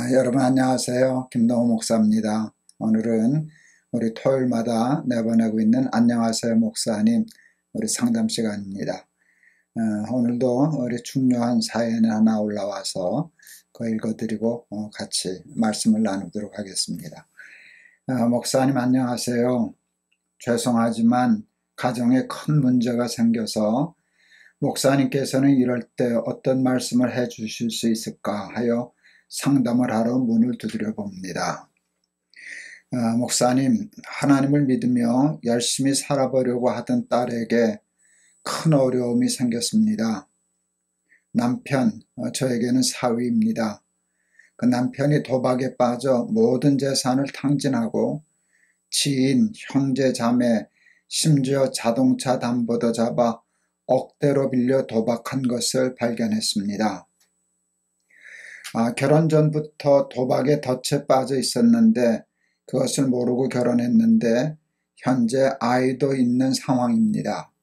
여러분 안녕하세요. 김동호 목사입니다. 오늘은 우리 토요일마다 내보내고 있는 안녕하세요 목사님 우리 상담 시간입니다. 오늘도 우리 중요한 사연이 하나 올라와서 그거 읽어드리고 같이 말씀을 나누도록 하겠습니다. 목사님 안녕하세요. 죄송하지만 가정에 큰 문제가 생겨서 목사님께서는 이럴 때 어떤 말씀을 해 주실 수 있을까 하여 상담을 하러 문을 두드려 봅니다. 목사님, 하나님을 믿으며 열심히 살아보려고 하던 딸에게 큰 어려움이 생겼습니다. 남편, 저에게는 사위입니다. 그 남편이 도박에 빠져 모든 재산을 탕진하고 지인, 형제, 자매, 심지어 자동차 담보도 잡아 억대로 빌려 도박한 것을 발견했습니다. 결혼 전부터 도박에 덫에 빠져 있었는데 그것을 모르고 결혼했는데 현재 아이도 있는 상황입니다.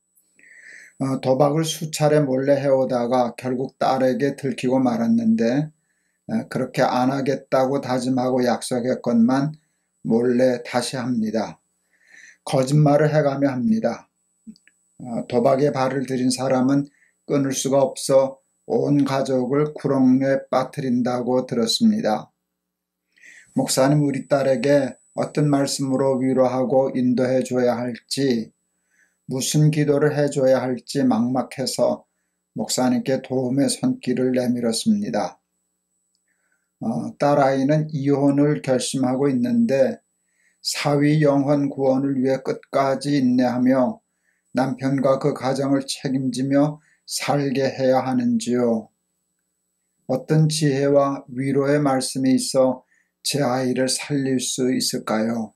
도박을 수차례 몰래 해오다가 결국 딸에게 들키고 말았는데 그렇게 안 하겠다고 다짐하고 약속했건만 몰래 다시 합니다. 거짓말을 해가며 합니다. 도박에 발을 들인 사람은 끊을 수가 없어 온 가족을 구렁에 빠뜨린다고 들었습니다. 목사님, 우리 딸에게 어떤 말씀으로 위로하고 인도해 줘야 할지, 무슨 기도를 해줘야 할지 막막해서 목사님께 도움의 손길을 내밀었습니다. 딸아이는 이혼을 결심하고 있는데 사위 영혼 구원을 위해 끝까지 인내하며 남편과 그 가정을 책임지며 살게 해야 하는지요? 어떤 지혜와 위로의 말씀이 있어 제 아이를 살릴 수 있을까요?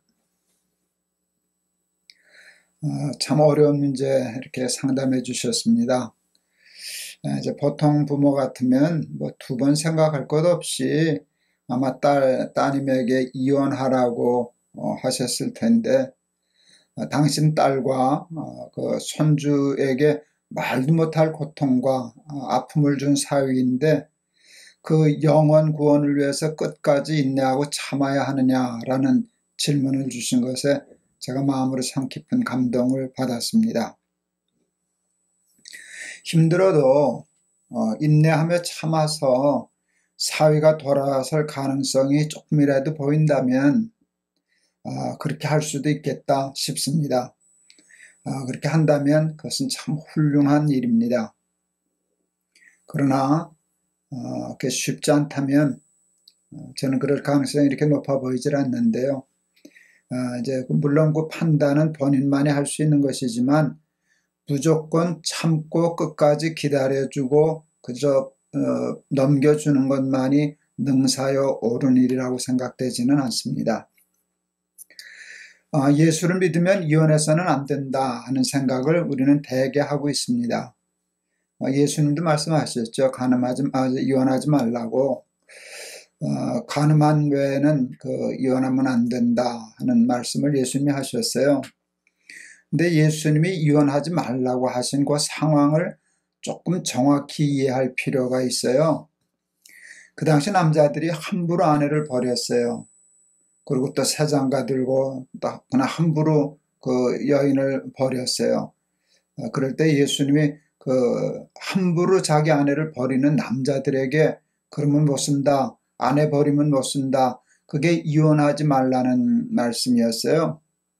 참 어려운 문제 이렇게 상담해 주셨습니다. 이제 보통 부모 같으면 두 번 생각할 것 없이 아마 따님에게 이혼하라고 하셨을 텐데 당신 딸과 그 손주에게 말도 못할 고통과 아픔을 준 사위인데 그 영혼 구원을 위해서 끝까지 인내하고 참아야 하느냐라는 질문을 주신 것에 제가 마음으로 참 깊은 감동을 받았습니다. 힘들어도 인내하며 참아서 사위가 돌아설 가능성이 조금이라도 보인다면 그렇게 할 수도 있겠다 싶습니다. 그렇게 한다면 그것은 참 훌륭한 일입니다. 그러나 그게 쉽지 않다면 저는 그럴 가능성이 이렇게 높아 보이질 않는데요. 이제 물론 그 판단은 본인만이 할 수 있는 것이지만 무조건 참고 끝까지 기다려주고 그저 넘겨주는 것만이 능사여 옳은 일이라고 생각되지는 않습니다. 예수를 믿으면 이혼해서는 안 된다 하는 생각을 우리는 대개 하고 있습니다. 예수님도 말씀하셨죠. 이혼하지 말라고. 간음한 외에는 이혼하면 안 된다 하는 말씀을 예수님이 하셨어요. 근데 예수님이 이혼하지 말라고 하신 그 상황을 조금 정확히 이해할 필요가 있어요. 그 당시 남자들이 함부로 아내를 버렸어요. 그리고 또 새 장가 들고 또 그냥 함부로 그 여인을 버렸어요. 그럴 때 예수님이 함부로 자기 아내를 버리는 남자들에게 그러면 못 쓴다, 아내 버리면 못 쓴다, 그게 이혼하지 말라는 말씀이었어요.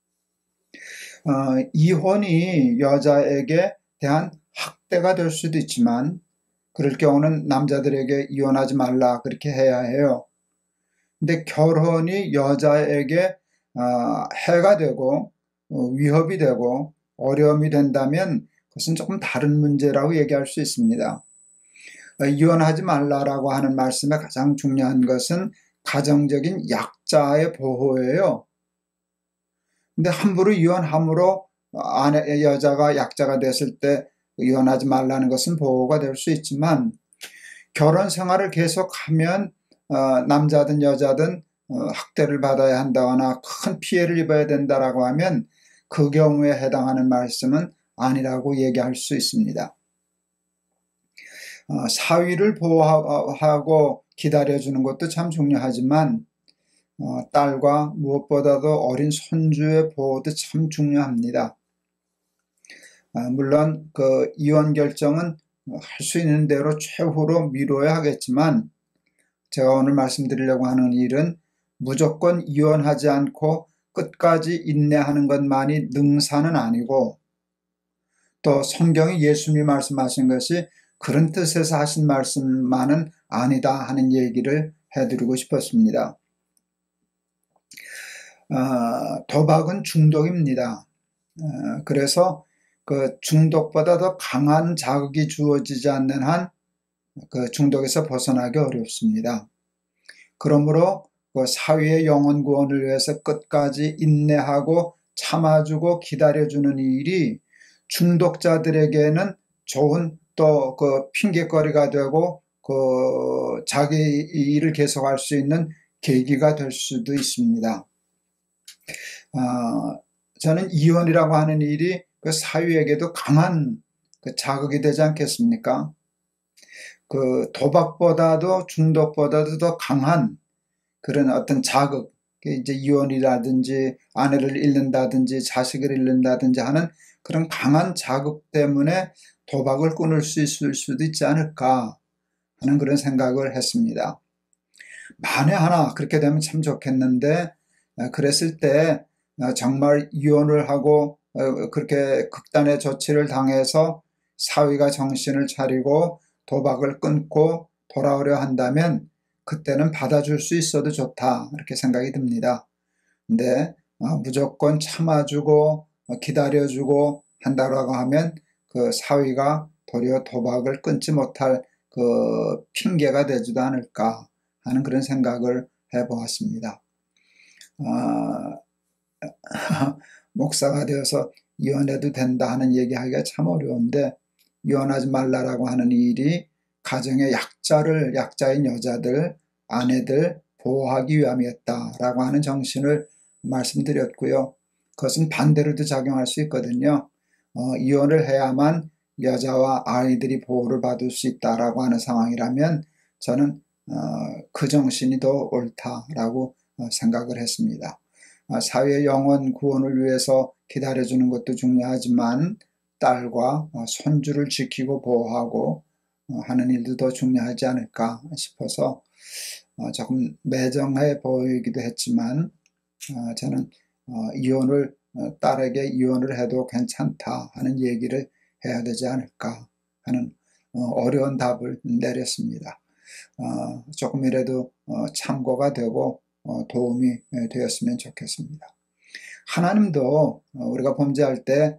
이혼이 여자에게 대한 학대가 될 수도 있지만 그럴 경우는 남자들에게 이혼하지 말라 그렇게 해야 해요. 근데 결혼이 여자에게 해가 되고 위협이 되고 어려움이 된다면 그것은 조금 다른 문제라고 얘기할 수 있습니다. 이혼하지 말라라고 하는 말씀의 가장 중요한 것은 가정적인 약자의 보호예요. 근데 함부로 이혼함으로 여자가 약자가 됐을 때 이혼하지 말라는 것은 보호가 될 수 있지만 결혼 생활을 계속하면 남자든 여자든 학대를 받아야 한다거나 큰 피해를 입어야 된다라고 하면 그 경우에 해당하는 말씀은 아니라고 얘기할 수 있습니다. 사위를 보호하고 기다려주는 것도 참 중요하지만 딸과 무엇보다도 어린 손주의 보호도 참 중요합니다. 물론 그 이혼 결정은 할 수 있는 대로 최후로 미뤄야 하겠지만 제가 오늘 말씀드리려고 하는 일은 무조건 이혼하지 않고 끝까지 인내하는 것만이 능사는 아니고 또 성경이 예수님이 말씀하신 것이 그런 뜻에서 하신 말씀만은 아니다 하는 얘기를 해드리고 싶었습니다. 도박은 중독입니다. 그래서 그 중독보다 더 강한 자극이 주어지지 않는 한 그 중독에서 벗어나기 어렵습니다. 그러므로 그 사위의 영혼 구원을 위해서 끝까지 인내하고 참아주고 기다려주는 일이 중독자들에게는 좋은 또 그 핑계거리가 되고 그 자기 일을 계속할 수 있는 계기가 될 수도 있습니다. 저는 이혼이라고 하는 일이 그 사위에게도 강한 그 자극이 되지 않겠습니까? 그 도박보다도 중독보다도 더 강한 그런 어떤 자극, 이제 이혼이라든지 아내를 잃는다든지 자식을 잃는다든지 하는 그런 강한 자극 때문에 도박을 끊을 수 있을 수도 있지 않을까 하는 그런 생각을 했습니다. 만에 하나 그렇게 되면 참 좋겠는데 그랬을 때 정말 이혼을 하고 그렇게 극단의 조치를 당해서 사위가 정신을 차리고 도박을 끊고 돌아오려 한다면 그때는 받아줄 수 있어도 좋다 이렇게 생각이 듭니다. 근데 무조건 참아주고 기다려주고 한다고 하면 그 사위가 도리어 도박을 끊지 못할 그 핑계가 되지도 않을까 하는 그런 생각을 해보았습니다. 목사가 되어서 이혼해도 된다 하는 얘기하기가 참 어려운데 이혼하지 말라라고 하는 일이 가정의 약자인 여자들, 아내들 보호하기 위함이었다라고 하는 정신을 말씀드렸고요. 그것은 반대로도 작용할 수 있거든요. 이혼을 해야만 여자와 아이들이 보호를 받을 수 있다라고 하는 상황이라면 저는 그 정신이 더 옳다라고 생각을 했습니다. 사회의 영혼 구원을 위해서 기다려주는 것도 중요하지만 딸과 손주를 지키고 보호하고 하는 일도 더 중요하지 않을까 싶어서 조금 매정해 보이기도 했지만 저는 딸에게 이혼을 해도 괜찮다 하는 얘기를 해야 되지 않을까 하는 어려운 답을 내렸습니다. 조금이라도 참고가 되고 도움이 되었으면 좋겠습니다. 하나님도 우리가 범죄할 때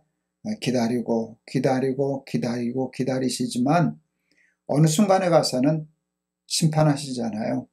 기다리시지만 어느 순간에 가서는 심판하시잖아요.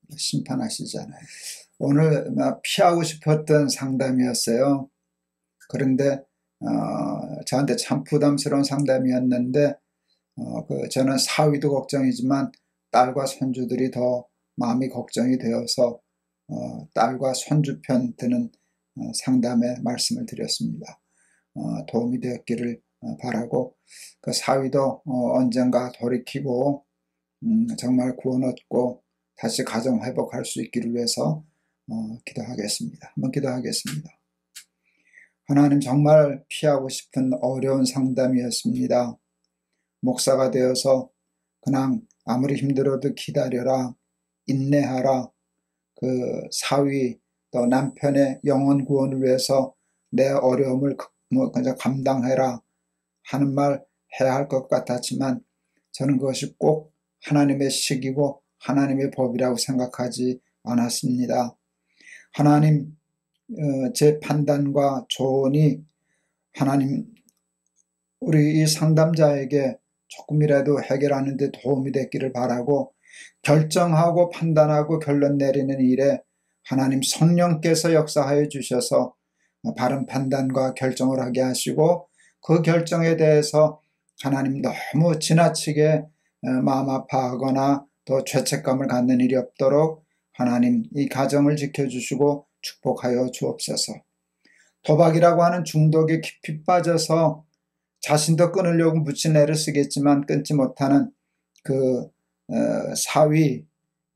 오늘 피하고 싶었던 상담이었어요. 그런데 저한테 참 부담스러운 상담이었는데 저는 사위도 걱정이지만 딸과 손주들이 더 마음이 걱정이 되어서 딸과 손주 편 드는 상담에 말씀을 드렸습니다. 도움이 되었기를 바라고 그 사위도 언젠가 돌이키고 정말 구원 얻고 다시 가정 회복할 수 있기를 위해서 기도하겠습니다. 한번 기도하겠습니다. 하나님, 정말 피하고 싶은 어려운 상담이었습니다. 목사가 되어서 그냥 아무리 힘들어도 기다려라, 인내하라, 그 사위 또 남편의 영혼 구원을 위해서 내 어려움을 감당해라 하는 말 해야 할 것 같았지만 저는 그것이 꼭 하나님의 식이고 하나님의 법이라고 생각하지 않았습니다. 하나님, 제 판단과 조언이 하나님 우리 이 상담자에게 조금이라도 해결하는 데 도움이 됐기를 바라고 결정하고 판단하고 결론 내리는 일에 하나님 성령께서 역사하여 주셔서 바른 판단과 결정을 하게 하시고 그 결정에 대해서 하나님 너무 지나치게 마음 아파하거나 또 죄책감을 갖는 일이 없도록 하나님 이 가정을 지켜주시고 축복하여 주옵소서. 도박이라고 하는 중독에 깊이 빠져서 자신도 끊으려고 무친 애를 쓰겠지만 끊지 못하는 그 사위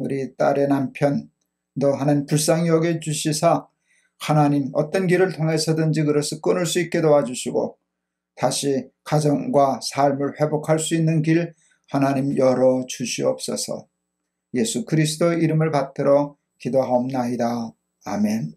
우리 딸의 남편도 하나님 불쌍히 여겨주시사 하나님 어떤 길을 통해서든지 그것을 끊을 수 있게 도와주시고 다시 가정과 삶을 회복할 수 있는 길 하나님 열어주시옵소서. 예수 그리스도 이름을 받들어 기도하옵나이다. 아멘.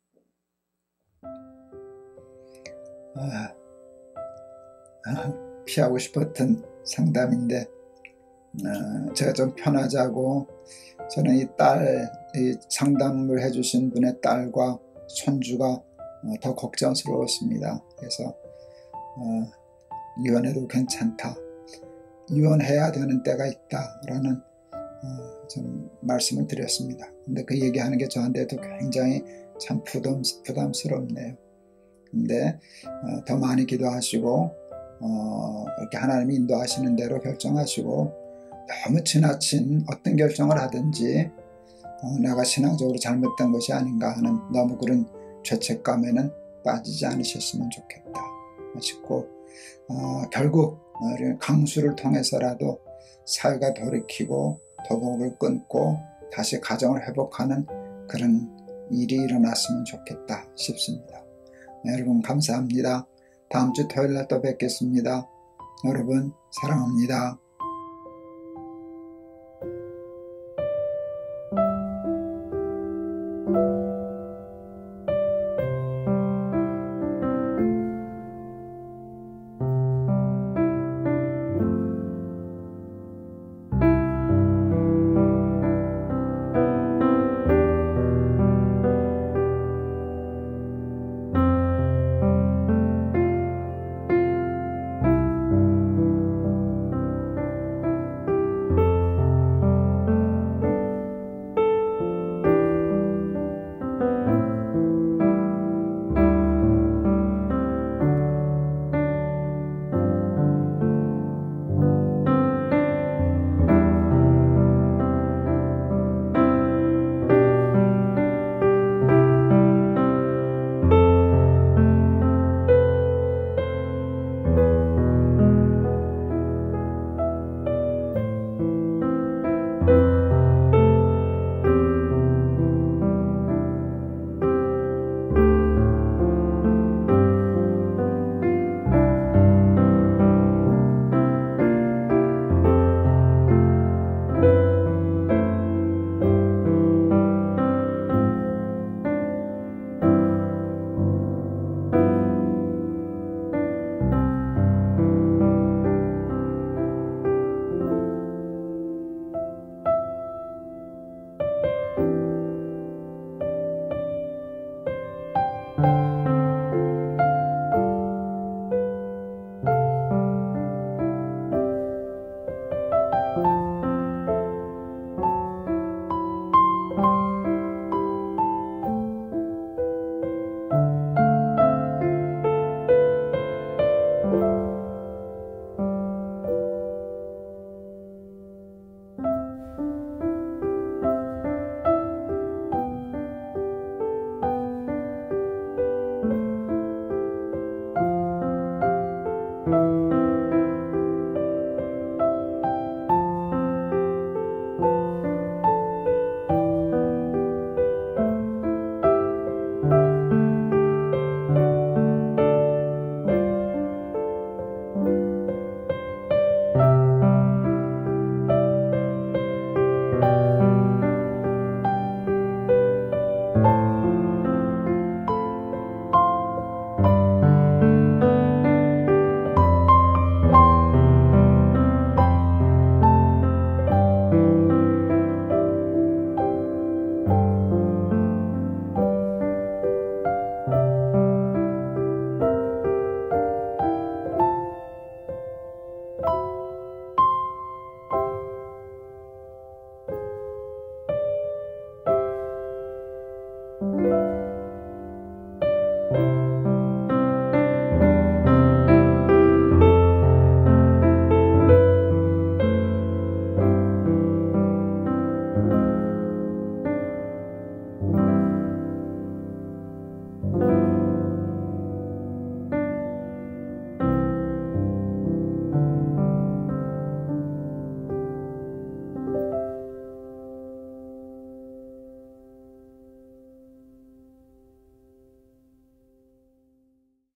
피하고 싶었던 상담인데 제가 좀 편하자고 저는 이 상담을 해주신 분의 딸과 손주가 더 걱정스러웠습니다. 그래서 이혼해도 괜찮다, 이혼해야 되는 때가 있다 라는 좀 말씀을 드렸습니다. 근데 그 얘기하는 게 저한테도 굉장히 참 부담스럽네요. 근데 더 많이 기도하시고 이렇게 하나님이 인도하시는 대로 결정하시고, 너무 지나친 어떤 결정을 하든지 내가 신앙적으로 잘못된 것이 아닌가 하는 너무 그런 죄책감에는 빠지지 않으셨으면 좋겠다 싶고, 결국 강수를 통해서라도 사회가 돌이키고 도곡을 끊고 다시 가정을 회복하는 그런 일이 일어났으면 좋겠다 싶습니다. 여러분 감사합니다. 다음 주 토요일 날 또 뵙겠습니다. 여러분 사랑합니다.